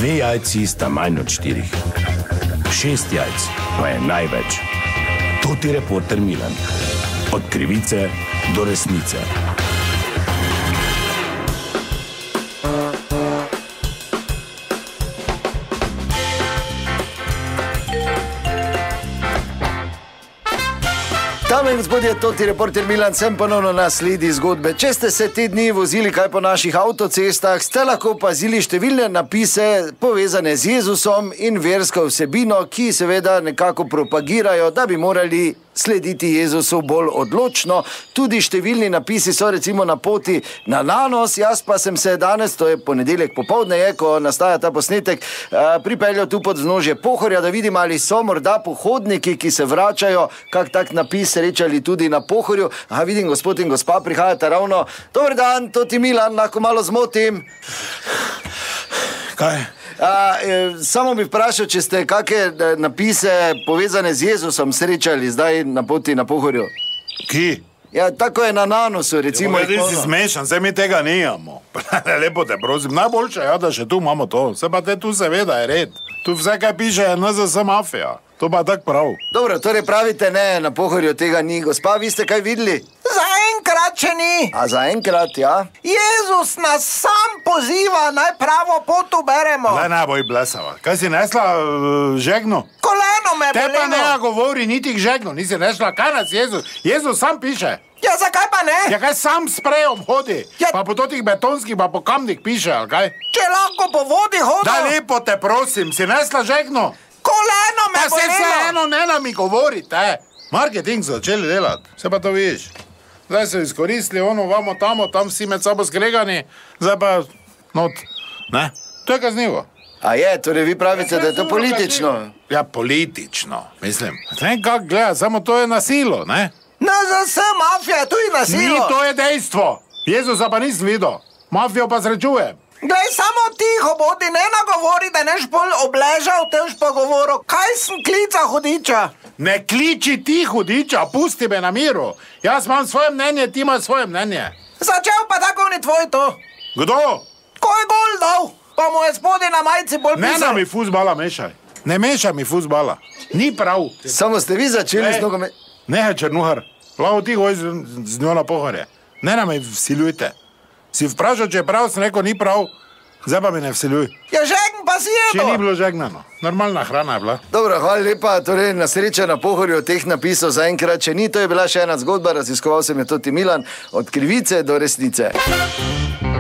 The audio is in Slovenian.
2 jajci sta manj od 4. 6 jajc pa je največ. Toti reporter Milan. Od krivice do resnice. Dame in gospodje, toti reporter Milan, sem ponovno na sledi zgodbe. Če ste se te dni vozili kaj po naših avtocestah, ste lahko opazili številne napise povezane z Jezusom in versko vsebino, ki seveda nekako propagirajo, da bi morali slediti Jezusu bolj odločno. Tudi številni napisi so recimo na poti na Nanos. Jaz pa sem se danes, to je ponedeljek popoldne, ko nastaja ta posnetek, pripeljal tu pod vznožje Pohorja, da vidim, ali so morda pohodniki, ki se vračajo, kak tak napis srečali tudi na Pohorju. Aha, vidim, gospod in gospa prihajata ravno. Dober dan, toti Milan, lahko malo zmotim. Kaj? Samo bi vprašal, če ste kakšne napise povezane z Jezusom srečali zdaj na poti na Pohorju. Ki? Ja, tako je na Nanosu, recimo. Ti si smešan, zdaj mi tega nijamo. Lepo te prosim, najboljše je, da še tu imamo to. Se pa te tu seveda je red. Tu vse, kaj piše, je NZS mafija. To pa tak prav. Dobro, torej pravite ne, na Pohorju tega ni. Gospa, vi ste kaj videli? Zaenkrat še ni. A zaenkrat, ja? Jezus nas sam poziva, naj pravo pot uberemo. Le ne boj blesava. Kaj si nesla žegno? Koleno me Te pa bolelo. ne govori niti k žegnu, nisi nesla. Kaj nas Jezus? Jezus sam piše. Ja, zakaj pa ne? Ja, kaj sam sprejom hodi? Ja. Pa po totih betonskih, pa po kamnih piše, ali kaj? Če lahko po vodi hodim. Da lepo te prosim, si nesla žegno? Koleno me Pa se bolelo. vseeno ne nam mi govorite. Marketing so začeli delati, se pa to vidiš. Zdaj so izkoristili ono, vamo, tam vsi med sabo skregani, zdaj pa not, ne? To je kaznivo. A je, torej vi pravite, da je to politično? Ja, politično, mislim. Ne, kak gleda, samo to je nasilo, ne? NZS mafija, tu je Ni, nasilno. to je dejstvo. Jezusa pa nisem videl, mafijo pa srečujem. Glej, samo tiho bodi, ne nagovori, da neš bolj obležal, tež pa govoril. Kaj sem klica hudiča? Ne kliči ti hudiča, pusti me na miru. Jaz imam svoje mnenje, ti imaš svoje mnenje. Začel pa tako ni tvoj to. Kdo? Ko je gol dal, pa mu je spodaj na majici bolj Ne pisal. nam mi fuzbala mešaj. Ne mešaj mi fuzbala. Ni prav. Samo ste vi začeli Ej. z nogomet... Ne, Črnuhar, lavo ti hoj z njo na Pohorje. Ne nam me vsiljujte. Si vprašal, če je prav, sem rekel, ni prav. Zdaj pa mi ne vsiljuj. Ja, žegn pa si Če ni jedo. bilo žegnano. Normalna hrana je bila. Dobro, hvala lepa, torej na srečo na Pohorju teh napisov zaenkrat še ni. To je bila še ena zgodba, raziskoval sem je toti Milan, od krivice do resnice.